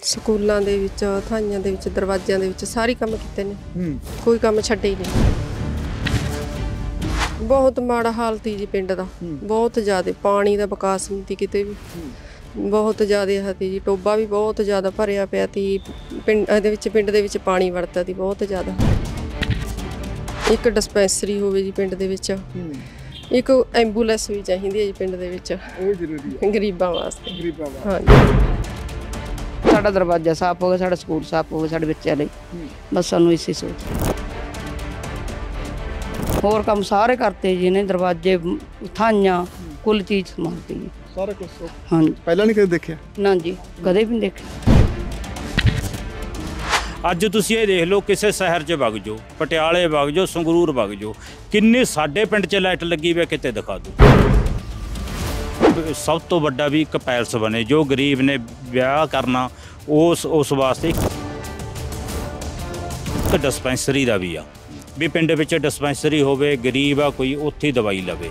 ਸਕੂਲਾਂ ਦੇ ਵਿੱਚ ਥਾਈਆਂ ਦੇ ਵਿੱਚ ਦਰਵਾਜ਼ਿਆਂ ਦੇ ਵਿੱਚ ਸਾਰੇ ਕੰਮ ਕੀਤੇ ਨੇ। ਕੋਈ ਕੰਮ ਛੱਡੇ ਹੀ ਨਹੀਂ। ਬਹੁਤ ਮਾੜਾ ਹਾਲਤ ਸੀ ਜੀ ਪਿੰਡ ਦਾ, ਬਹੁਤ ਜ਼ਿਆਦਾ ਪਾਣੀ ਦਾ ਵਿਕਾਸ ਨਹੀਂ ਸੀ ਕਿਤੇ ਵੀ। ਬਹੁਤ ਜ਼ਿਆਦਾ ਹਤੀ ਜੀ, ਟੋਬਾ ਵੀ ਬਹੁਤ ਜ਼ਿਆਦਾ ਭਰਿਆ ਪਿਆ ਸੀ ਪਿੰਡ ਦੇ ਵਿੱਚ ਪਾਣੀ ਵੜਦਾ ਸੀ ਬਹੁਤ ਜ਼ਿਆਦਾ। ਇੱਕ ਡਿਸਪੈਂਸਰੀ ਹੋਵੇ ਜੀ ਪਿੰਡ ਦੇ ਵਿੱਚ, ਇੱਕ ਐਂਬੂਲੈਂਸ ਵੀ ਚਾਹੀਦੀ ਹੈ ਜੀ ਪਿੰਡ ਦੇ ਵਿੱਚ, ਉਹ ਜ਼ਰੂਰੀ ਹੈ ਗਰੀਬਾਂ ਵਾਸਤੇ। ਹਾਂਜੀ। ਸਾਡਾ ਦਰਵਾਜ਼ਾ ਸਾਫ਼ ਹੋ ਗਿਆ, ਸਾਡਾ ਸਕੂਲ ਸਾਫ਼ ਹੋ ਗਿਆ ਸਾਡੇ ਬੱਚਿਆਂ ਲਈ, ਬਸ ਸਾਨੂੰ ਇਸੇ ਸੋਚ। ਹੋਰ ਕੰਮ ਸਾਰੇ ਕਰਤੇ ਜੀ ਨੇ, ਦਰਵਾਜ਼ੇ ਥਾਈਆਂ ਕੁੱਲ ਚੀਜ਼ ਸੰਭਾਲਤੀ ਜੀ, ਸਾਰਾ ਕੁਝ। ਹਾਂਜੀ, ਪਹਿਲਾਂ ਨਹੀਂ ਕਦੇ ਦੇਖਿਆ? ਨਾ ਜੀ, ਕਦੇ ਵੀ ਨਹੀਂ ਦੇਖਿਆ। ਅੱਜ ਤੁਸੀਂ ਇਹ ਦੇਖ ਲਓ, ਕਿਸੇ ਸ਼ਹਿਰ 'ਚ ਵਗ ਜਾਓ, ਪਟਿਆਲੇ ਵਗ ਜਾਓ, ਸੰਗਰੂਰ ਵਗ ਜਾਓ, ਕਿੰਨੀ ਸਾਡੇ ਪਿੰਡ 'ਚ ਲਾਈਟ ਲੱਗੀ ਵੇ ਕਿਤੇ ਦਿਖਾ ਦਿਓ। ਸਭ ਤੋਂ ਵੱਡਾ ਵੀ ਇੱਕ ਪੈਲਸ ਬਣੇ, ਜੋ ਗਰੀਬ ਨੇ ਵਿਆਹ ਕਰਨਾ ਉਸ ਵਾਸਤੇ। ਇੱਕ ਡਿਸਪੈਂਸਰੀ ਦਾ ਵੀ ਆ, ਵੀ ਪਿੰਡ ਵਿੱਚ ਡਿਸਪੈਂਸਰੀ ਹੋਵੇ, ਗਰੀਬ ਆ ਕੋਈ, ਉੱਥੇ ਦਵਾਈ ਲਵੇ।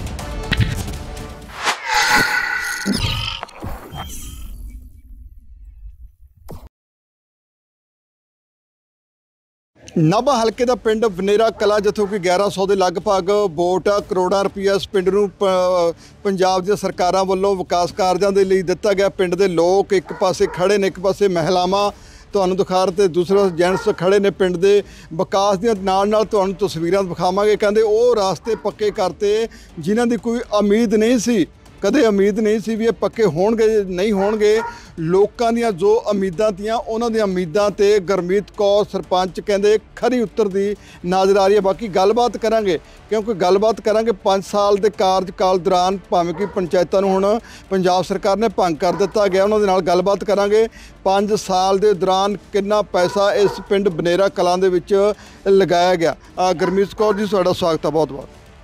ਨਾਭਾ ਹਲਕੇ ਦਾ ਪਿੰਡ ਬਨੇਰਾ ਕਲਾ, ਜਿੱਥੋਂ ਕਿ 1100 ਦੇ ਲਗਭਗ ਵੋਟ ਆ, ਕਰੋੜਾਂ ਰੁਪਈਆ ਇਸ ਪਿੰਡ ਨੂੰ ਪੰਜਾਬ ਦੀਆਂ ਸਰਕਾਰਾਂ ਵੱਲੋਂ ਵਿਕਾਸ ਕਾਰਜਾਂ ਦੇ ਲਈ ਦਿੱਤਾ ਗਿਆ। ਪਿੰਡ ਦੇ ਲੋਕ ਇੱਕ ਪਾਸੇ ਖੜੇ ਨੇ, ਇੱਕ ਪਾਸੇ ਮਹਿਲਾਵਾਂ ਤੁਹਾਨੂੰ ਦਿਖਾ ਰਹੇ, ਤੇ ਦੂਸਰਾ ਜੈਂਟਸ ਖੜੇ ਨੇ। ਪਿੰਡ ਦੇ ਵਿਕਾਸ ਦੀਆਂ ਨਾਲ ਤੁਹਾਨੂੰ ਤਸਵੀਰਾਂ ਦਿਖਾਵਾਂਗੇ। ਕਹਿੰਦੇ ਉਹ ਰਾਸਤੇ ਪੱਕੇ ਕਰਤੇ ਜਿਨ੍ਹਾਂ ਦੀ ਕੋਈ ਉਮੀਦ ਨਹੀਂ ਸੀ, ਕਦੇ ਉਮੀਦ ਨਹੀਂ ਸੀ ਵੀ ਇਹ ਪੱਕੇ ਹੋਣਗੇ ਨਹੀਂ ਹੋਣਗੇ। ਲੋਕਾਂ ਦੀਆਂ ਜੋ ਉਮੀਦਾਂ ਤੀਆਂ, ਉਹਨਾਂ ਦੀਆਂ ਉਮੀਦਾਂ ਤੇ ਗੁਰਮੀਤ ਕੌਰ ਸਰਪੰਚ ਕਹਿੰਦੇ ਖਰੀ ਉਤਰਦੀ ਨਜ਼ਰ ਆ ਰਹੀ ਹੈ। ਬਾਕੀ ਗੱਲਬਾਤ ਕਰਾਂਗੇ, ਕਿਉਂਕਿ ਗੱਲਬਾਤ ਕਰਾਂਗੇ 5 ਸਾਲ ਦੇ ਕਾਰਜਕਾਲ ਦੌਰਾਨ ਭਾਵੇਂ ਕਿ ਪੰਚਾਇਤਾਂ ਨੂੰ ਹੁਣ ਪੰਜਾਬ ਸਰਕਾਰ ਨੇ ਭੰਗ ਕਰ ਦਿੱਤਾ ਗਿਆ, ਉਹਨਾਂ ਦੇ ਨਾਲ ਗੱਲਬਾਤ ਕਰਾਂਗੇ। 5 ਸਾਲ ਦੇ ਦੌਰਾਨ ਕਿੰਨਾ ਪੈਸਾ ਇਸ ਪਿੰਡ ਬਨੇਰਾ ਕਲਾਂ ਦੇ ਵਿੱਚ ਲਗਾਇਆ ਗਿਆ। ਗੁਰਮੀਤ ਕੌਰ ਜੀ, ਤੁਹਾਡਾ ਸਵਾਗਤ ਹੈ ਬਹੁਤ ਬਹੁਤ।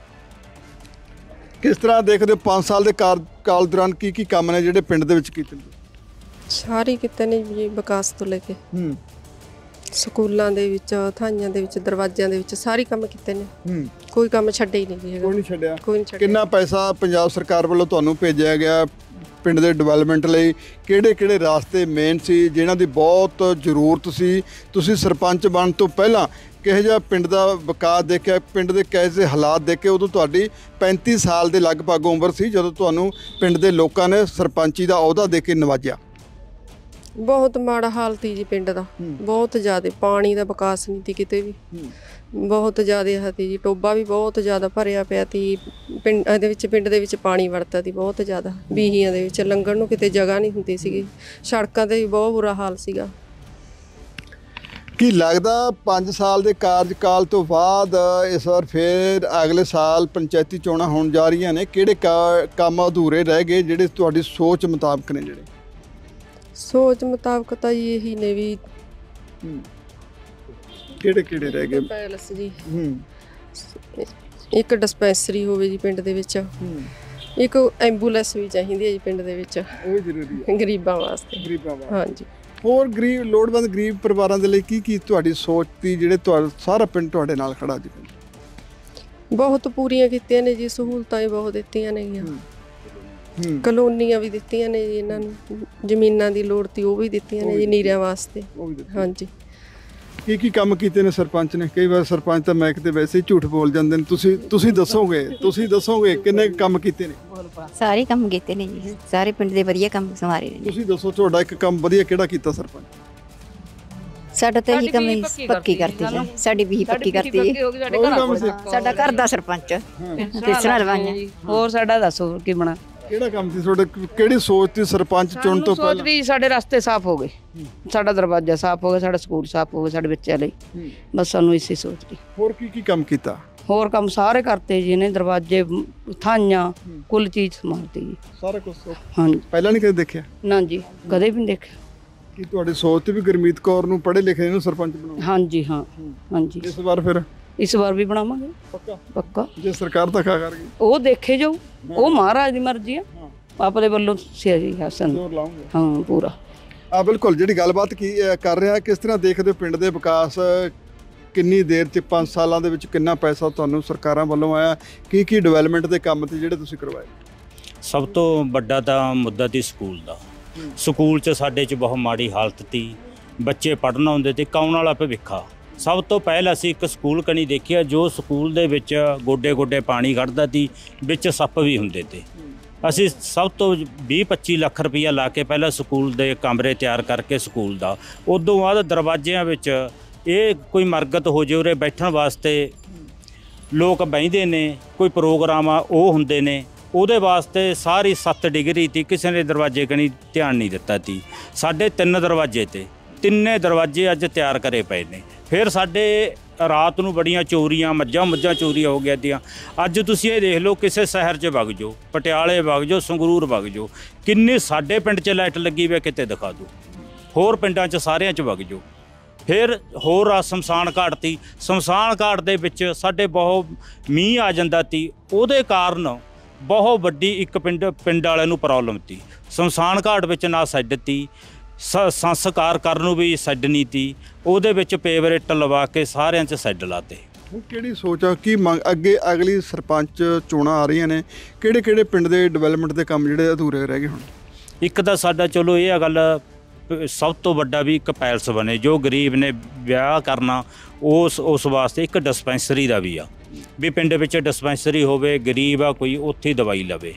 ਕਿਸ ਤਰ੍ਹਾਂ ਦੇਖਦੇ ਹੋ 5 ਸਾਲ ਦੇ ਕਾਲ ਦੌਰਾਨ ਕੀ ਕੰਮ ਨੇ ਜਿਹੜੇ ਪਿੰਡ ਦੇ ਵਿੱਚ ਕੀਤੇ? ਸਾਰੇ ਕੀਤੇ ਨੇ ਜੀ, ਵਿਕਾਸ ਤੋਂ ਲੈ ਕੇ ਸਕੂਲਾਂ ਦੇ ਵਿੱਚ, ਥਾਈਆਂ ਦੇ ਵਿੱਚ, ਦਰਵਾਜ਼ਿਆਂ ਦੇ ਵਿੱਚ ਸਾਰੇ ਕੰਮ ਕੀਤੇ ਨੇ। ਕੋਈ ਕੰਮ ਛੱਡੇ ਹੀ ਨਹੀਂ ਜੀ। ਕੋਈ ਨਹੀਂ ਛੱਡਿਆ। ਕੋਈ ਨਹੀਂ ਛੱਡਿਆ। ਕਿੰਨਾ ਪੈਸਾ ਪੰਜਾਬ ਸਰਕਾਰ ਵੱਲੋਂ ਤੁਹਾਨੂੰ ਭੇਜਿਆ ਗਿਆ ਪਿੰਡ ਦੇ ਡਿਵੈਲਪਮੈਂਟ ਲਈ? ਕਿਹੜੇ ਰਾਸਤੇ ਮੇਨ ਸੀ ਜਿਨ੍ਹਾਂ ਦੀ ਬਹੁਤ ਜ਼ਰੂਰਤ ਸੀ? ਤੁਸੀਂ ਸਰਪੰਚ ਬਣਨ ਤੋਂ ਪਹਿਲਾਂ ਕਿਹੋ ਜਿਹਾ ਪਿੰਡ ਦਾ ਵਿਕਾਸ ਦੇਖਿਆ, ਪਿੰਡ ਦੇ ਕਿਹੋ ਜਿਹੇ ਹਾਲਾਤ ਦੇਖੇ? ਉਦੋਂ ਤੁਹਾਡੀ 35 ਸਾਲ ਦੇ ਲਗਭਗ ਉਮਰ ਸੀ ਜਦੋਂ ਤੁਹਾਨੂੰ ਪਿੰਡ ਦੇ ਲੋਕਾਂ ਨੇ ਸਰਪੰਚੀ ਦਾ ਅਹੁਦਾ ਦੇ ਕੇ ਨਵਾਜਿਆ। ਬਹੁਤ ਮਾੜਾ ਹਾਲਤ ਸੀ ਜੀ ਪਿੰਡ ਦਾ, ਬਹੁਤ ਜ਼ਿਆਦਾ ਪਾਣੀ ਦਾ ਵਿਕਾਸ ਨਹੀਂ ਸੀ ਕਿਤੇ ਵੀ। ਬਹੁਤ ਜ਼ਿਆਦਾ ਹਤੀ ਜੀ, ਟੋਬਾ ਵੀ ਬਹੁਤ ਜ਼ਿਆਦਾ ਭਰਿਆ ਪਿਆ ਸੀ ਪਿੰਡ ਦੇ ਵਿੱਚ ਪਾਣੀ ਵੜਦਾ ਸੀ ਬਹੁਤ ਜ਼ਿਆਦਾ। ਬੀਹੀਆਂ ਦੇ ਵਿੱਚ ਲੰਘਣ ਨੂੰ ਕਿਤੇ ਜਗ੍ਹਾ ਨਹੀਂ ਹੁੰਦੀ ਸੀਗੀ, ਸੜਕਾਂ 'ਤੇ ਵੀ ਬਹੁਤ ਬੁਰਾ ਹਾਲ ਸੀਗਾ। ਕੀ ਲੱਗਦਾ 5 ਸਾਲ ਦੇ ਕਾਰਜਕਾਲ ਤੋਂ ਬਾਅਦ ਇਸ ਵਾਰ ਫਿਰ ਅਗਲੇ ਸਾਲ ਪੰਚਾਇਤੀ ਚੋਣਾਂ ਹੋਣ ਜਾ ਰਹੀਆਂ ਨੇ, ਕਿਹੜੇ ਕੰਮ ਅਧੂਰੇ ਰਹਿ ਗਏ ਜਿਹੜੇ ਤੁਹਾਡੀ ਸੋਚ ਮੁਤਾਬਕ ਨੇ? ਜਿਹੜੇ ਸੋਚ ਮੁਤਾਬਕ ਤਾਂ ਜੀ ਇਹੀ ਨੇ ਵੀ ਕਿਹੜੇ ਰਹਿ ਗਏ? ਪੈਲਸ ਜੀ, ਇੱਕ ਡਿਸਪੈਂਸਰੀ ਹੋਵੇ ਜੀ ਪਿੰਡ ਦੇ ਵਿੱਚ, ਇੱਕ ਐਂਬੂਲੈਂਸ ਵੀ ਚਾਹੀਦੀ ਹੈ ਜੀ ਪਿੰਡ ਦੇ ਵਿੱਚ, ਉਹ ਜ਼ਰੂਰੀ ਹੈ ਗਰੀਬਾਂ ਵਾਸਤੇ। ਹਾਂਜੀ। ਹੋਰ ਲੋੜਵੰਦ ਗਰੀਬ ਪਰਿਵਾਰਾਂ ਦੇ ਲਈ ਕੀ ਤੁਹਾਡੀ ਸੋਚ ਸੀ ਜਿਹੜੇ ਸਾਰਾ ਪਿੰਡ ਤੁਹਾਡੇ ਨਾਲ ਖੜਾ ਜੀ? ਬਹੁਤ ਪੂਰੀਆਂ ਕੀਤੀਆਂ ਨੇ ਜੀ, ਸਹੂਲਤਾਂ ਹੀ ਬਹੁਤ ਦਿੱਤੀਆਂ ਨੇਗੀਆਂ, ਕਲੋਨੀਆਂ ਵੀ ਦਿੱਤੀਆਂ ਨੇ ਜੀ ਇਹਨਾਂ ਨੂੰ, ਜ਼ਮੀਨਾਂ ਦੀ ਲੋੜ ਤੀ ਉਹ ਵੀ ਦਿੱਤੀਆਂ ਨੇ ਜੀ ਨੀਰਿਆਂ ਵਾਸਤੇ। ਹਾਂਜੀ। ਕੀ ਕੰਮ ਕੀਤੇ ਨੇ ਸਰਪੰਚ ਨੇ? ਕਈ ਵਾਰ ਸਰਪੰਚ ਤਾਂ ਮੈਂ ਕਿਤੇ ਵੈਸੇ ਹੀ ਝੂਠ ਬੋਲ ਜਾਂਦੇ ਨੇ, ਤੁਸੀਂ ਦੱਸੋਗੇ ਕਿੰਨੇ ਕੰਮ ਕੀਤੇ ਨੇ? ਸਾਰੇ ਕੰਮ ਕੀਤੇ ਨੇ ਜੀ, ਸਾਰੇ ਪਿੰਡ ਦੇ ਵਧੀਆ ਕੰਮ ਸੰਵਾਰੇ ਨੇ। ਤੁਸੀਂ ਦੱਸੋ ਤੁਹਾਡਾ ਇੱਕ ਕੰਮ ਵਧੀਆ ਕਿਹੜਾ ਕੀਤਾ ਸਰਪੰਚ? ਸਾਡਾ ਤਾਂ ਇਹੀ ਕੰਮ ਪੱਕੀ ਕਰਤੀ ਜੀ, ਸਾਡੀ ਵੀ ਪੱਕੀ ਕਰਤੀ ਜੀ। ਸਾਡਾ ਘਰ ਦਾ ਸਰਪੰਚ ਕਿਸਨਾ ਰਵਾਈਆਂ। ਹੋਰ ਸਾਡਾ ਦੱਸੋ ਕੀ ਬਣਾ? ਕਿਹੜਾ ਕੰਮ ਸੀ ਤੁਹਾਡੇ? ਕਿਹੜੀ ਸੋਚ ਸੀ ਸਰਪੰਚ ਚੁਣਨ ਤੋਂ ਪਹਿਲਾਂ? ਵੀ ਸਾਡੇ ਰਸਤੇ ਸਾਫ਼ ਹੋ ਗਏ, ਸਾਡਾ ਦਰਵਾਜ਼ਾ ਸਾਫ਼ ਹੋ ਗਿਆ, ਸਾਡਾ ਸਕੂਲ ਸਾਫ਼ ਹੋ ਗਿਆ ਸਾਡੇ ਬੱਚਿਆਂ ਲਈ, ਬਸ ਸਾਨੂੰ ਇਸੇ ਸੋਚ ਦੀ। ਹੋਰ ਕੀ ਕੰਮ ਕੀਤਾ? ਹੋਰ ਕੰਮ ਸਾਰੇ ਕਰਤੇ ਜੀ ਨੇ, ਦਰਵਾਜ਼ੇ ਥਾਈਆਂ ਕੁੱਲ ਚੀਜ਼ ਸੰਭਾਲਤੀ ਜੀ, ਸਾਰਾ ਕੁਝ। ਹਾਂਜੀ। ਪਹਿਲਾਂ ਨਹੀਂ ਕਦੇ ਦੇਖਿਆ? ਨਾ ਜੀ, ਕਦੇ ਵੀ ਨਹੀਂ ਦੇਖਿਆ। ਕੀ ਤੁਹਾਡੀ ਸੋਚ ਤੇ ਵੀ ਗੁਰਮੀਤ ਕੌਰ ਨੂੰ ਪੜ੍ਹੇ ਲਿਖੇ ਨੂੰ ਸਰਪੰਚ ਬਣਾਉਣਾ? ਹਾਂਜੀ ਹਾਂ, ਹਾਂਜੀ। ਇਸ ਵਾਰ ਵੀ ਬਣਾਵਾਂਗੇ ਪੱਕਾ ਜੇ ਸਰਕਾਰ ਧੱਕਾ ਕਰ ਗਈ ਉਹ ਦੇਖੇ ਜਾਊ, ਉਹ ਮਹਾਰਾਜ ਦੀ ਮਰਜ਼ੀ ਆ, ਆਪਦੇ ਵੱਲੋਂ ਸਹੀ ਹਾਸਨ ਜ਼ੋਰ ਲਾਉਂਗੇ। ਹਾਂ ਪੂਰਾ। ਬਿਲਕੁਲ। ਜਿਹੜੀ ਗੱਲਬਾਤ ਕਰ ਰਿਹਾ, ਕਿਸ ਤਰ੍ਹਾਂ ਦੇਖਦੇ ਹੋ ਪਿੰਡ ਦੇ ਵਿਕਾਸ? ਕਿੰਨੀ ਦੇਰ 'ਚ 5 ਸਾਲਾਂ ਦੇ ਵਿੱਚ ਕਿੰਨਾ ਪੈਸਾ ਤੁਹਾਨੂੰ ਸਰਕਾਰਾਂ ਵੱਲੋਂ ਆਇਆ? ਕੀ ਡਿਵੈਲਪਮੈਂਟ ਦੇ ਕੰਮ ਤੇ ਜਿਹੜੇ ਤੁਸੀਂ ਕਰਵਾਏ? ਸਭ ਤੋਂ ਵੱਡਾ ਤਾਂ ਮੁੱਦਾ ਸੀ ਸਕੂਲ ਦਾ। ਸਕੂਲ 'ਚ ਸਾਡੇ 'ਚ ਬਹੁਤ ਮਾੜੀ ਹਾਲਤ ਤੀ, ਬੱਚੇ ਪੜ੍ਹਨ ਆਉਂਦੇ ਤੇ ਆਉਣ ਵਾਲਾ ਭਵਿੱਖਾ। ਸਭ ਤੋਂ ਪਹਿਲਾਂ ਅਸੀਂ ਇੱਕ ਸਕੂਲ ਕਣੀ ਦੇਖਿਆ, ਜੋ ਸਕੂਲ ਦੇ ਵਿੱਚ ਗੋਡੇ ਗੋਡੇ ਪਾਣੀ ਖੜ੍ਹਦਾ ਤੀ, ਵਿੱਚ ਸੱਪ ਵੀ ਹੁੰਦੇ ਤੇ। ਅਸੀਂ ਸਭ ਤੋਂ 20-25 ਲੱਖ ਰੁਪਈਆ ਲਾ ਕੇ ਪਹਿਲਾਂ ਸਕੂਲ ਦੇ ਕਮਰੇ ਤਿਆਰ ਕਰਕੇ ਸਕੂਲ ਦਾ, ਉਦੋਂ ਬਾਅਦ ਦਰਵਾਜ਼ਿਆਂ ਵਿੱਚ ਇਹ ਕੋਈ ਮਰਗਤ ਹੋ ਜੇ ਉਰੇ ਬੈਠਣ ਵਾਸਤੇ ਲੋਕ ਬਹਿੰਦੇ ਨੇ, ਕੋਈ ਪ੍ਰੋਗਰਾਮ ਆ ਉਹ ਹੁੰਦੇ ਨੇ, ਉਹਦੇ ਵਾਸਤੇ ਸਾਰੀ 7 ਡਿਗਰੀ ਤੀ, ਕਿਸੇ ਨੇ ਦਰਵਾਜ਼ੇ ਕਣੀ ਧਿਆਨ ਨਹੀਂ ਦਿੱਤਾ ਤੀ। ਸਾਡੇ 3 ਦਰਵਾਜ਼ੇ ਤੇ, ਤਿੰਨੇ ਦਰਵਾਜ਼ੇ ਅੱਜ ਤਿਆਰ ਕਰੇ ਪਏ ਨੇ। ਫਿਰ ਸਾਡੇ ਰਾਤ ਨੂੰ ਬੜੀਆਂ ਚੋਰੀਆਂ, ਮੱਝਾਂ ਚੋਰੀਆਂ ਹੋ ਗਿਆ ਤੀਆਂ। ਅੱਜ ਤੁਸੀਂ ਇਹ ਦੇਖ ਲਓ, ਕਿਸੇ ਸ਼ਹਿਰ 'ਚ ਵਗ ਜਾਓ, ਪਟਿਆਲੇ ਵਗ ਜਾਓ, ਸੰਗਰੂਰ ਵਗ ਜਾਓ, ਕਿੰਨੀ ਸਾਡੇ ਪਿੰਡ 'ਚ ਲਾਈਟ ਲੱਗੀ ਵੇ ਕਿਤੇ ਦਿਖਾ ਦਿਓ, ਹੋਰ ਪਿੰਡਾਂ 'ਚ ਸਾਰਿਆਂ 'ਚ ਵਗ ਜਾਓ। ਫਿਰ ਹੋਰ ਆ ਸ਼ਮਸ਼ਾਨ ਘਾਟ ਤੀ, ਸ਼ਮਸ਼ਾਨ ਘਾਟ ਦੇ ਵਿੱਚ ਸਾਡੇ ਬਹੁਤ ਮੀਂਹ ਆ ਜਾਂਦਾ ਤੀ, ਉਹਦੇ ਕਾਰਨ ਬਹੁਤ ਵੱਡੀ ਇੱਕ ਪਿੰਡ ਵਾਲਿਆਂ ਨੂੰ ਪ੍ਰੋਬਲਮ ਤੀ। ਸ਼ਮਸ਼ਾਨ ਘਾਟ ਵਿੱਚ ਨਾ ਸੈੱਡ ਤੀ, ਸੰਸਕਾਰ ਕਰਨ ਨੂੰ ਵੀ ਸੈੱਡ ਨਹੀਂ ਤੀ, ਉਹਦੇ ਵਿੱਚ ਪੇਵਰੇਟ ਲਵਾ ਕੇ ਸਾਰਿਆਂ 'ਚ ਸੈੱਡ ਲਾਤੇ। ਹੁਣ ਕਿਹੜੀ ਸੋਚ ਆ, ਕੀ ਮੰਗ ਅੱਗੇ ਅਗਲੀ ਸਰਪੰਚ ਚੋਣਾਂ ਆ ਰਹੀਆਂ ਨੇ, ਕਿਹੜੇ ਕਿਹੜੇ ਪਿੰਡ ਦੇ ਡਿਵੈਲਪਮੈਂਟ ਦੇ ਕੰਮ ਜਿਹੜੇ ਅਧੂਰੇ ਰਹਿ ਗਏ ਹੁਣ? ਇੱਕ ਤਾਂ ਸਾਡਾ ਚਲੋ ਇਹ ਗੱਲ ਸਭ ਤੋਂ ਵੱਡਾ ਵੀ ਇੱਕ ਪੈਲਸ ਬਣੇ, ਜੋ ਗਰੀਬ ਨੇ ਵਿਆਹ ਕਰਨਾ ਉਸ ਵਾਸਤੇ ਇੱਕ ਡਿਸਪੈਂਸਰੀ ਦਾ ਵੀ ਆ, ਵੀ ਪਿੰਡ ਵਿੱਚ ਡਿਸਪੈਂਸਰੀ ਹੋਵੇ, ਗਰੀਬ ਆ ਕੋਈ ਉੱਥੇ ਦਵਾਈ ਲਵੇ।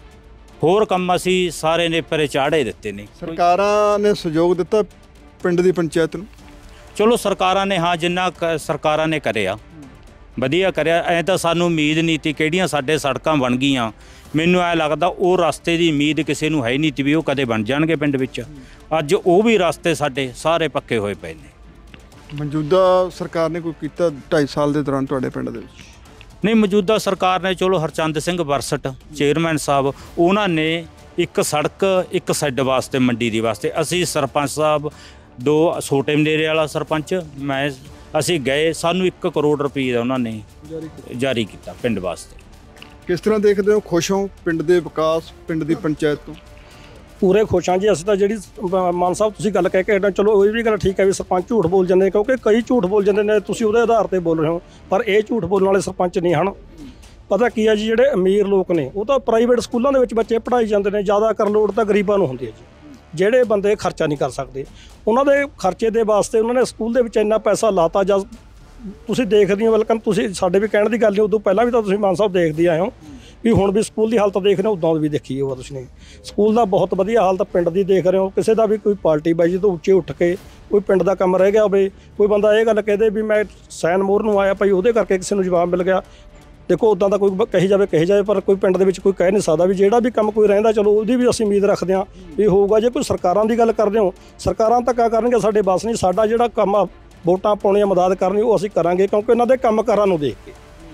ਹੋਰ ਕੰਮ ਅਸੀਂ ਸਾਰੇ ਨੇ ਪਰੇ ਚਾੜੇ ਦਿੱਤੇ ਨੇ। ਸਰਕਾਰਾਂ ਨੇ ਸਹਿਯੋਗ ਦਿੱਤਾ ਪਿੰਡ ਦੀ ਪੰਚਾਇਤ ਨੂੰ? ਚਲੋ ਸਰਕਾਰਾਂ ਨੇ ਹਾਂ ਜਿੰਨਾ ਸਰਕਾਰਾਂ ਨੇ ਕਰਿਆ ਵਧੀਆ ਕਰਿਆ। ਐਂ ਤਾਂ ਸਾਨੂੰ ਉਮੀਦ ਨਹੀਂ ਤੀ, ਕਿਹੜੀਆਂ ਸਾਡੇ ਸੜਕਾਂ ਬਣ ਗਈਆਂ, ਮੈਨੂੰ ਐਂ ਲੱਗਦਾ ਉਹ ਰਸਤੇ ਦੀ ਉਮੀਦ ਕਿਸੇ ਨੂੰ ਹੈ ਨਹੀਂ ਤੀ ਵੀ ਉਹ ਕਦੇ ਬਣ ਜਾਣਗੇ ਪਿੰਡ ਵਿੱਚ। ਅੱਜ ਉਹ ਵੀ ਰਸਤੇ ਸਾਡੇ ਸਾਰੇ ਪੱਕੇ ਹੋਏ ਪਏ ਨੇ। ਮੌਜੂਦਾ ਸਰਕਾਰ ਨੇ ਕੋਈ ਕੀਤਾ 2.5 ਸਾਲ ਦੇ ਦੌਰਾਨ ਤੁਹਾਡੇ ਪਿੰਡ ਦੇ ਵਿੱਚ? ਨਹੀਂ, ਮੌਜੂਦਾ ਸਰਕਾਰ ਨੇ ਚਲੋ ਹਰਚੰਦ ਸਿੰਘ ਬਰਸਟ ਚੇਅਰਮੈਨ ਸਾਹਿਬ, ਉਹਨਾਂ ਨੇ ਇੱਕ ਸੜਕ ਇੱਕ ਸੈੱਡ ਵਾਸਤੇ ਮੰਡੀ ਦੀ ਵਾਸਤੇ, ਅਸੀਂ ਸਰਪੰਚ ਸਾਹਿਬ 2 ਛੋਟੇ ਮਨੇਰੇ ਵਾਲਾ ਸਰਪੰਚ ਮੈਂ, ਅਸੀਂ ਗਏ, ਸਾਨੂੰ 1 ਕਰੋੜ ਰੁਪਏ ਦਾ ਉਹਨਾਂ ਨੇ ਜਾਰੀ ਕੀਤਾ ਪਿੰਡ ਵਾਸਤੇ। ਕਿਸ ਤਰ੍ਹਾਂ ਦੇਖਦੇ ਹੋ, ਖੁਸ਼ ਹੋ ਪਿੰਡ ਦੇ ਵਿਕਾਸ, ਪਿੰਡ ਦੀ ਪੰਚਾਇਤ ਤੋਂ? ਪੂਰੇ ਖੁਸ਼ ਹਾਂ ਜੀ ਅਸੀਂ ਤਾਂ। ਜਿਹੜੀ ਮਾਨ ਸਾਹਿਬ ਤੁਸੀਂ ਗੱਲ ਕਹਿ ਕੇ ਹਟੇ, ਚਲੋ ਇਹ ਵੀ ਗੱਲ ਠੀਕ ਹੈ ਵੀ ਸਰਪੰਚ ਝੂਠ ਬੋਲ ਜਾਂਦੇ, ਕਿਉਂਕਿ ਕਈ ਝੂਠ ਬੋਲ ਜਾਂਦੇ ਨੇ, ਤੁਸੀਂ ਉਹਦੇ ਆਧਾਰ ਤੇ ਬੋਲ ਰਹੇ ਹੋ, ਪਰ ਇਹ ਝੂਠ ਬੋਲਣ ਵਾਲੇ ਸਰਪੰਚ ਨਹੀਂ ਹਨ। ਪਤਾ ਕੀ ਹੈ ਜੀ, ਜਿਹੜੇ ਅਮੀਰ ਲੋਕ ਨੇ ਉਹ ਤਾਂ ਪ੍ਰਾਈਵੇਟ ਸਕੂਲਾਂ ਦੇ ਵਿੱਚ ਬੱਚੇ ਪੜ੍ਹਾਈ ਜਾਂਦੇ ਨੇ, ਜ਼ਿਆਦਾ ਕਰ ਲੋੜ ਤਾਂ ਗਰੀਬਾਂ ਨੂੰ ਹੁੰਦੀ ਹੈ ਜੀ। ਜਿਹੜੇ ਬੰਦੇ ਖਰਚਾ ਨਹੀਂ ਕਰ ਸਕਦੇ, ਉਹਨਾਂ ਦੇ ਖਰਚੇ ਦੇ ਵਾਸਤੇ ਉਹਨਾਂ ਨੇ ਸਕੂਲ ਦੇ ਵਿੱਚ ਇੰਨਾ ਪੈਸਾ ਲਾਤਾ। ਜਾਂ ਤੁਸੀਂ ਦੇਖਦੇ ਹੋ, ਬਲਕਿ ਤੁਸੀਂ ਸਾਡੇ ਵੀ ਕਹਿਣ ਦੀ ਗੱਲ ਨਹੀਂ, ਉਦੋਂ ਪਹਿਲਾਂ ਵੀ ਤਾਂ ਤੁਸੀਂ ਮਾਨ ਸਾਹਿਬ ਦੇਖਦੇ ਆਏ ਹੋ ਵੀ ਹੁਣ ਵੀ ਸਕੂਲ ਦੀ ਹਾਲਤ ਦੇਖ ਰਹੇ ਹੋ, ਉਦੋਂ ਵੀ ਦੇਖੀ ਹੋਊਗਾ ਤੁਸੀਂ ਨੇ। ਸਕੂਲ ਦਾ ਬਹੁਤ ਵਧੀਆ ਹਾਲਤ ਪਿੰਡ ਦੀ ਦੇਖ ਰਹੇ ਹੋ। ਕਿਸੇ ਦਾ ਵੀ ਕੋਈ ਪਾਰਟੀ ਬਾਜੀ ਤੋਂ ਉੱਚੇ ਉੱਠ ਕੇ ਕੋਈ ਪਿੰਡ ਦਾ ਕੰਮ ਰਹਿ ਗਿਆ ਹੋਵੇ, ਕੋਈ ਬੰਦਾ ਇਹ ਗੱਲ ਕਹਦੇ ਵੀ ਮੈਂ ਸੈਨ ਮੋਹਰ ਨੂੰ ਆਇਆ ਭਾਈ, ਉਹਦੇ ਕਰਕੇ ਕਿਸੇ ਨੂੰ ਜਵਾਬ ਮਿਲ ਗਿਆ। ਦੇਖੋ ਉੱਦਾਂ ਦਾ ਕੋਈ ਕਹੀ ਜਾਵੇ, ਪਰ ਕੋਈ ਪਿੰਡ ਦੇ ਵਿੱਚ ਕੋਈ ਕਹਿ ਨਹੀਂ ਸਕਦਾ ਵੀ ਜਿਹੜਾ ਵੀ ਕੰਮ ਕੋਈ ਰਹਿੰਦਾ ਚਲੋ ਉਹਦੀ ਵੀ ਅਸੀਂ ਉਮੀਦ ਰੱਖਦੇ ਹਾਂ ਵੀ ਹੋਊਗਾ। ਜੇ ਕੋਈ ਸਰਕਾਰਾਂ ਦੀ ਗੱਲ ਕਰਦੇ ਹੋ, ਸਰਕਾਰਾਂ ਧੱਕਾ ਕਰਨਗੇ ਸਾਡੇ ਬਸ ਨਹੀਂ। ਸਾਡਾ ਜਿਹੜਾ ਕੰਮ ਆ ਵੋਟਾਂ ਪਾਉਣੀਆਂ, ਮਦਦ ਕਰਨੀ, ਉਹ ਅਸੀਂ ਕਰਾਂਗੇ, ਕਿਉਂਕਿ ਇਹਨਾਂ ਦੇ ਕੰਮਕਾਰਾਂ ਨੂੰ ਦੇਖ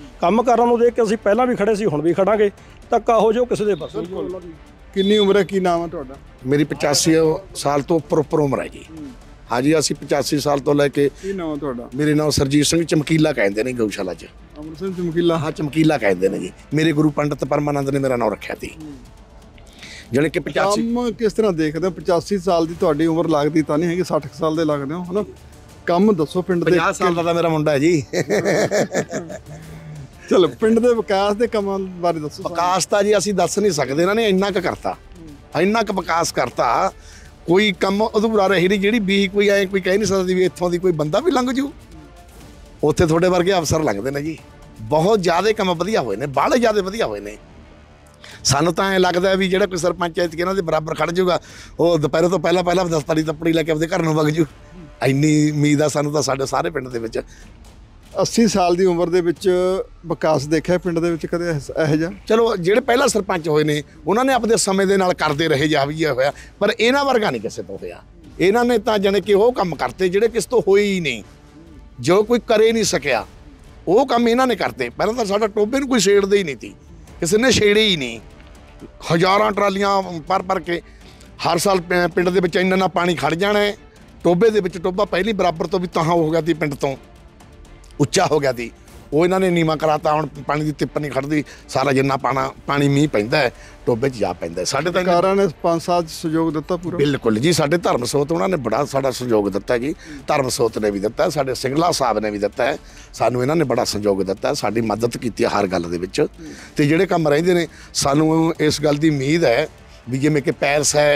ਕੇ ਅਸੀਂ ਪਹਿਲਾਂ ਵੀ ਖੜੇ ਸੀ, ਹੁਣ ਵੀ ਖੜਾਂਗੇ। ਧੱਕਾ ਹੋ ਜਾਓ ਕਿਸੇ ਦੇ ਬਸ ਨਹੀਂ। ਕਿੰਨੀ ਉਮਰ ਹੈ, ਕੀ ਨਾਮ ਹੈ ਤੁਹਾਡਾ? ਮੇਰੀ 85 ਸਾਲ ਤੋਂ ਉੱਪਰ ਉਮਰ ਹੈ ਜੀ। ਹਾਂਜੀ, ਅਸੀਂ 85 ਸਾਲ ਤੋਂ ਲੈ ਕੇ। ਕੀ ਨਾਮ ਹੈ ਤੁਹਾਡਾ? ਮੇਰੇ ਨਾਮ ਸਰਜੀਤ ਸਿੰਘ ਚਮਕੀਲਾ ਕਹਿੰਦੇ ਨੇ ਗਊਸ਼ਾਲਾ 'ਚ। ਅਮਰ ਸਿੰਘ ਚਮਕੀਲਾ? ਹਾਂ, ਚਮਕੀਲਾ ਕਹਿੰਦੇ ਨੇ ਜੀ। ਮੇਰੇ ਗੁਰੂ ਪੰਡਤ ਪਰਮਾਨੰਦ ਨੇ ਮੇਰਾ ਨਾਮ ਰੱਖਿਆ ਸੀ। ਜਾਣੀ ਕਿ 85। ਕੰਮ ਕਿਸ ਤਰ੍ਹਾਂ ਦੇਖਦੇ ਹੋ? 85 ਸਾਲ ਦੀ ਤੁਹਾਡੀ ਉਮਰ ਲੱਗਦੀ ਤਾਂ ਨਹੀਂ ਹੈਗੀ, 60 ਸਾਲ ਦੇ ਲੱਗਦੇ ਹੋ ਹਨਾ। ਕੰਮ ਦੱਸੋ ਪਿੰਡ ਦੇ। 50 ਸਾਲ ਦਾ ਤਾਂ ਮੇਰਾ ਮੁੰਡਾ ਹੈ ਜੀ। ਚਲੋ ਪਿੰਡ ਦੇ ਵਿਕਾਸ ਦੇ ਕੰਮਾਂ ਬਾਰੇ ਦੱਸੋ। ਵਿਕਾਸ ਤਾਂ ਜੀ ਅਸੀਂ ਦੱਸ ਨਹੀਂ ਸਕਦੇ, ਇਹਨਾਂ ਨੇ ਇੰਨਾ ਕੁ ਕਰਤਾ, ਇੰਨਾ ਕੁ ਵਿਕਾਸ ਕਰਤਾ, ਕੋਈ ਕੰਮ ਅਧੂਰਾ ਰਹੀ ਨਹੀਂ। ਜਿਹੜੀ ਵੀ ਕੋਈ ਐ ਕੋਈ ਕਹਿ ਨਹੀਂ ਸਕਦਾ ਵੀ ਇੱਥੋਂ ਦੀ ਕੋਈ ਬੰਦਾ ਵੀ ਲੰਘ ਜੂ, ਉੱਥੇ ਤੁਹਾਡੇ ਵਰਗੇ ਅਫਸਰ ਲੰਘਦੇ ਨੇ ਜੀ। ਬਹੁਤ ਜ਼ਿਆਦਾ ਕੰਮ ਵਧੀਆ ਹੋਏ ਨੇ, ਬਾਹਲੇ ਜ਼ਿਆਦਾ ਵਧੀਆ ਹੋਏ ਨੇ। ਸਾਨੂੰ ਤਾਂ ਐਂ ਲੱਗਦਾ ਵੀ ਜਿਹੜਾ ਕੋਈ ਸਰਪੰਚ ਐਤਕੀ ਇਹਨਾਂ ਦੇ ਬਰਾਬਰ ਖੜ ਜਾਊਗਾ, ਉਹ ਦੁਪਹਿਰ ਤੋਂ ਪਹਿਲਾਂ ਦਸਤਾਰੀ ਤੱਪੜੀ ਲੈ ਕੇ ਆਪਦੇ ਘਰ ਨੂੰ ਵਗ ਜੂ। ਇੰਨੀ ਉਮੀਦ ਆ ਸਾਨੂੰ ਤਾਂ ਸਾਡੇ ਸਾਰੇ ਪਿੰਡ ਦੇ ਵਿੱਚ। 80 ਸਾਲ ਦੀ ਉਮਰ ਦੇ ਵਿੱਚ ਵਿਕਾਸ ਦੇਖਿਆ ਪਿੰਡ ਦੇ ਵਿੱਚ ਕਦੇ ਇਹੋ ਜਿਹਾ? ਚਲੋ ਜਿਹੜੇ ਪਹਿਲਾਂ ਸਰਪੰਚ ਹੋਏ ਨੇ ਉਹਨਾਂ ਨੇ ਆਪਣੇ ਸਮੇਂ ਦੇ ਨਾਲ ਕਰਦੇ ਰਹੇ ਜਾਂ ਵੀ ਹੋਇਆ, ਪਰ ਇਹਨਾਂ ਵਰਗਾ ਨਹੀਂ ਕਿਸੇ ਤੋਂ ਹੋਇਆ। ਇਹਨਾਂ ਨੇ ਤਾਂ ਜਾਣੇ ਕਿ ਉਹ ਕੰਮ ਕਰਤੇ ਜਿਹੜੇ ਕਿਸ ਤੋਂ ਹੋਏ ਹੀ ਨਹੀਂ, ਜੋ ਕੋਈ ਕਰੇ ਨਹੀਂ ਸਕਿਆ ਉਹ ਕੰਮ ਇਹਨਾਂ ਨੇ ਕਰਤੇ। ਪਹਿਲਾਂ ਤਾਂ ਸਾਡਾ ਟੋਬੇ ਨੂੰ ਕੋਈ ਛੇੜਦੇ ਹੀ ਨਹੀਂ ਸੀ, ਕਿਸੇ ਨੇ ਛੇੜੇ ਹੀ ਨਹੀਂ। ਹਜ਼ਾਰਾਂ ਟਰਾਲੀਆਂ ਭਰ ਕੇ ਹਰ ਸਾਲ ਪਿੰਡ ਦੇ ਵਿੱਚ ਇੰਨਾ ਪਾਣੀ ਖੜ ਜਾਣਾ। ਟੋਬੇ ਦੇ ਵਿੱਚ ਟੋਬਾ ਪਹਿਲੀ ਬਰਾਬਰ ਤੋਂ ਵੀ ਤਾਂ ਹੋ ਗਿਆ ਸੀ, ਪਿੰਡ ਤੋਂ ਉੱਚਾ ਹੋ ਗਿਆ ਸੀ, ਉਹ ਇਹਨਾਂ ਨੇ ਨੀਵਾਂ ਕਰਾਤਾ। ਹੁਣ ਪਾਣੀ ਦੀ ਤਿੱਪ ਨਹੀਂ ਖੜਦੀ, ਸਾਰਾ ਜਿੰਨਾ ਪਾਣੀ ਮੀਂਹ ਪੈਂਦਾ ਹੈ ਟੋਬੇ 'ਚ ਜਾ ਪੈਂਦਾ। ਸਾਡੇ ਤਾਂ ਸਰਕਾਰਾਂ ਨੇ 5 ਸਾਲ ਸਹਿਯੋਗ ਦਿੱਤਾ ਪੂਰਾ? ਬਿਲਕੁਲ ਜੀ। ਸਾਡੇ ਧਰਮ ਸੋਤ ਉਹਨਾਂ ਨੇ ਬੜਾ ਸਾਡਾ ਸਹਿਯੋਗ ਦਿੱਤਾ ਜੀ। ਧਰਮ ਸੋਤ ਨੇ ਵੀ ਦਿੱਤਾ, ਸਾਡੇ ਸਿੰਗਲਾ ਸਾਹਿਬ ਨੇ ਵੀ ਦਿੱਤਾ ਹੈ, ਸਾਨੂੰ ਇਹਨਾਂ ਨੇ ਬੜਾ ਸਹਿਯੋਗ ਦਿੱਤਾ, ਸਾਡੀ ਮਦਦ ਕੀਤੀ ਹਰ ਗੱਲ ਦੇ ਵਿੱਚ। ਤੇ ਜਿਹੜੇ ਕੰਮ ਰਹਿੰਦੇ ਨੇ ਸਾਨੂੰ ਇਸ ਗੱਲ ਦੀ ਉਮੀਦ ਹੈ ਵੀ ਜਿਵੇਂ ਕਿ ਪੈਲਸ ਹੈ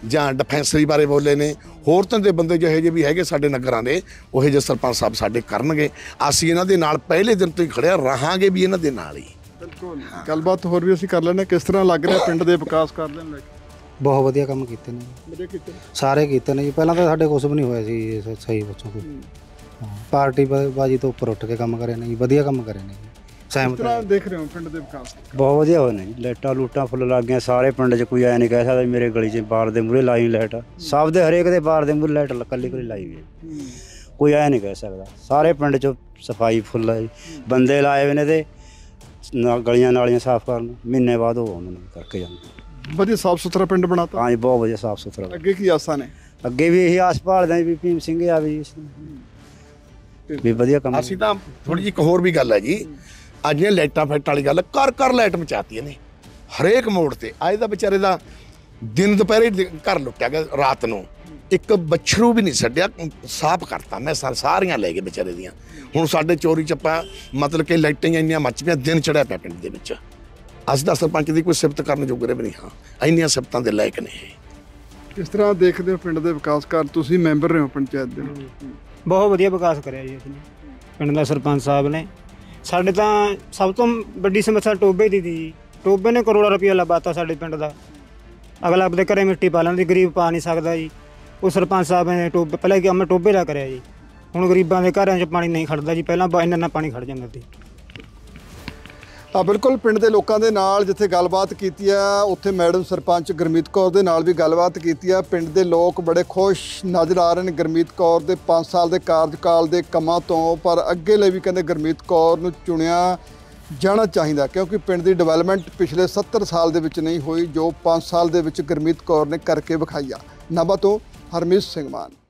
ਜਾਂ ਡਿਫੈਂਸਰੀ ਬਾਰੇ ਬੋਲੇ ਨੇ, ਹੋਰ ਤਰ੍ਹਾਂ ਦੇ ਬੰਦੇ ਜਿਹੇ ਜਿਹੇ ਵੀ ਹੈਗੇ ਸਾਡੇ ਨਗਰਾਂ ਦੇ, ਉਹੇ ਜਿਹੇ ਸਰਪੰਚ ਸਾਹਿਬ ਸਾਡੇ ਕਰਨਗੇ। ਅਸੀਂ ਇਹਨਾਂ ਦੇ ਨਾਲ ਪਹਿਲੇ ਦਿਨ ਤੋਂ ਹੀ ਖੜਿਆ ਰਹਾਂਗੇ ਵੀ ਇਹਨਾਂ ਦੇ ਨਾਲ ਹੀ। ਬਿਲਕੁਲ ਗੱਲਬਾਤ ਹੋਰ ਵੀ ਅਸੀਂ ਕਰ ਲੈਂਦੇ। ਕਿਸ ਤਰ੍ਹਾਂ ਲੱਗ ਰਿਹਾ ਪਿੰਡ ਦੇ ਵਿਕਾਸ ਕਾਰਜਾਂ ਨੂੰ ਲੈ ਕੇ? ਬਹੁਤ ਵਧੀਆ ਕੰਮ ਕੀਤੇ ਨੇ, ਵਧੀਆ ਕੀਤੇ ਸਾਰੇ ਕੀਤੇ ਨੇ ਜੀ। ਪਹਿਲਾਂ ਤਾਂ ਸਾਡੇ ਕੁਝ ਵੀ ਨਹੀਂ ਹੋਇਆ ਸੀ, ਸਹੀ ਬੱਚੋਂ ਕੋਈ ਪਾਰਟੀ ਬਾਜੀ ਤੋਂ ਉੱਪਰ ਉੱਠ ਕੇ ਕੰਮ ਕਰੇ ਨੇ ਜੀ, ਵਧੀਆ ਕੰਮ ਕਰੇ ਨੇ ਜੀ। ਕਿਸ ਤਰ੍ਹਾਂ ਦੇਖ ਰਹੇ ਹੋ ਪਿੰਡ ਦੇ ਵਿਕਾਸ? ਬਹੁਤ ਵਧੀਆ ਹੋਏ ਨੇ, ਲਾਈਟਾਂ ਲੂਟਾਂ ਫੁੱਲ ਲੱਗ ਗਈਆਂ ਸਾਰੇ ਪਿੰਡ 'ਚ। ਕੋਈ ਐ ਨਹੀਂ ਕਹਿ ਸਕਦਾ ਮੇਰੇ ਗਲੀ 'ਚ ਬਾਰ ਦੇ ਮੂਹਰੇ ਲਾਈ ਲਾਈਟ, ਸਭ ਦੇ ਹਰੇਕ ਦੇ ਬਾਰ ਦੇ ਮੂਹਰੇ ਲਾਈਟ ਕੱਲੀ ਲਾਈ ਹੋਈ ਹੈ। ਕੋਈ ਐ ਨਹੀਂ ਕਹਿ ਸਕਦਾ, ਸਾਰੇ ਪਿੰਡ 'ਚ ਸਫਾਈ ਫੁੱਲ ਹੈ, ਬੰਦੇ ਲਾਏ ਹੋਏ ਨੇ ਤੇ ਗਲੀਆਂ ਨਾਲੀਆਂ ਸਾਫ਼ ਕਰਨ, ਮਹੀਨੇ ਬਾਅਦ ਉਹ ਉਹਨਾਂ ਨੂੰ ਕਰਕੇ ਜਾਂਦੇ। ਵਧੀਆ ਸਾਫ ਸੁਥਰਾ ਪਿੰਡ ਬਣਾਤਾ। ਹਾਂਜੀ ਬਹੁਤ ਵਧੀਆ ਸਾਫ਼ ਸੁਥਰਾ। ਅੱਗੇ ਕੀ ਆਸਾਂ ਨੇ? ਅੱਗੇ ਵੀ ਇਹੀ ਆਸ ਭਾਲਦੇ ਵੀ ਭੀਮ ਸਿੰਘ ਆ ਵੀ ਵਧੀਆ ਕੰਮ। ਅਸੀਂ ਤਾਂ ਥੋੜੀ ਜਿਹੀ ਇੱਕ ਹੋਰ ਵੀ ਗੱਲ ਹੈ ਜੀ, ਅੱਜ ਇਹ ਲਾਈਟਾਂ ਫੈਟ ਵਾਲੀ ਗੱਲ, ਘਰ ਲਾਈਟ ਮਚਾਤੀ ਨੇ ਹਰੇਕ ਮੋੜ ਤੇ। ਅੱਜ ਦਾ ਵਿਚਾਰੇ ਦਾ ਦਿਨ ਦੁਪਹਿਰੇ ਘਰ ਲੁੱਟਿਆ ਗਿਆ, ਰਾਤ ਨੂੰ ਇੱਕ ਬੱਛਰੂ ਵੀ ਨਹੀਂ ਛੱਡਿਆ, ਸਾਫ਼ ਕਰਤਾ ਮੈਂ ਸਾਰੀਆਂ ਲੈ ਗਏ ਵਿਚਾਰੇ ਦੀਆਂ। ਹੁਣ ਸਾਡੇ ਚੋਰੀ ਚੱਪਾ ਮਤਲਬ ਕਿ ਲਾਈਟਾਂ ਇੰਨੀਆਂ ਮੱਚ ਪਈਆਂ, ਦਿਨ ਚੜਿਆ ਪਿਆ ਪਿੰਡ ਦੇ ਵਿੱਚ। ਅਸੀਂ ਦਾ ਸਰਪੰਚ ਦੀ ਕੋਈ ਸਿਫਤ ਕਰਨ ਜੋਗਰੇ ਵੀ ਨਹੀਂ ਹਾਂ, ਇੰਨੀਆਂ ਸਿਫਤਾਂ ਦੇ ਲਾਇਕ ਨੇ ਇਹ। ਕਿਸ ਤਰ੍ਹਾਂ ਦੇਖਦੇ ਹੋ ਪਿੰਡ ਦੇ ਵਿਕਾਸ ਕਾਰਜ? ਤੁਸੀਂ ਮੈਂਬਰ ਰਹੇ ਹੋ ਪੰਚਾਇਤ ਦੇ। ਬਹੁਤ ਵਧੀਆ ਵਿਕਾਸ ਕਰਿਆ ਜੀ ਇਸਨੇ, ਪਿੰਡ ਦਾ ਸਰਪੰਚ ਸਾਹਿਬ ਨੇ। ਸਾਡੇ ਤਾਂ ਸਭ ਤੋਂ ਵੱਡੀ ਸਮੱਸਿਆ ਟੋਬੇ ਦੀ ਜੀ। ਟੋਬੇ ਨੇ ਕਰੋੜਾਂ ਰੁਪਈਆ ਲਵਾਤਾ ਸਾਡੇ ਪਿੰਡ ਦਾ। ਅਗਲਾ ਆਪਣੇ ਘਰੇ ਮਿੱਟੀ ਪਾ ਲੈਂਦੀ, ਗਰੀਬ ਪਾ ਨਹੀਂ ਸਕਦਾ ਜੀ। ਉਹ ਸਰਪੰਚ ਸਾਹਿਬ ਨੇ ਟੋਬੇ ਪਹਿਲਾਂ ਕੰਮ ਟੋਬੇ ਦਾ ਕਰਿਆ ਜੀ। ਹੁਣ ਗਰੀਬਾਂ ਦੇ ਘਰਾਂ 'ਚ ਪਾਣੀ ਨਹੀਂ ਖੜਦਾ ਜੀ, ਪਹਿਲਾਂ ਇੰਨਾ ਪਾਣੀ ਖੜ ਜਾਂਦਾ ਸੀ। ਬਿਲਕੁਲ ਪਿੰਡ ਦੇ ਲੋਕਾਂ ਦੇ ਨਾਲ ਜਿੱਥੇ ਗੱਲਬਾਤ ਕੀਤੀ ਆ, ਉੱਥੇ ਮੈਡਮ ਸਰਪੰਚ ਗੁਰਮੀਤ ਕੌਰ ਦੇ ਨਾਲ ਵੀ ਗੱਲਬਾਤ ਕੀਤੀ ਆ। ਪਿੰਡ ਦੇ ਲੋਕ ਬੜੇ ਖੁਸ਼ ਨਜ਼ਰ ਆ ਰਹੇ ਨੇ ਗੁਰਮੀਤ ਕੌਰ ਦੇ 5 ਸਾਲ ਦੇ ਕਾਰਜਕਾਲ ਦੇ ਕੰਮਾਂ ਤੋਂ, ਪਰ ਅੱਗੇ ਲਈ ਵੀ ਕਹਿੰਦੇ ਗੁਰਮੀਤ ਕੌਰ ਨੂੰ ਚੁਣਿਆ ਜਾਣਾ ਚਾਹੀਦਾ, ਕਿਉਂਕਿ ਪਿੰਡ ਦੀ ਡਿਵੈਲਪਮੈਂਟ ਪਿਛਲੇ 70 ਸਾਲ ਦੇ ਵਿੱਚ ਨਹੀਂ ਹੋਈ ਜੋ 5 ਸਾਲ ਦੇ ਵਿੱਚ ਗੁਰਮੀਤ ਕੌਰ ਨੇ ਕਰਕੇ ਵਿਖਾਈ ਆ। ਨਾਭਾ ਤੋਂ ਹਰਮੀਤ ਸਿੰਘ ਮਾਨ।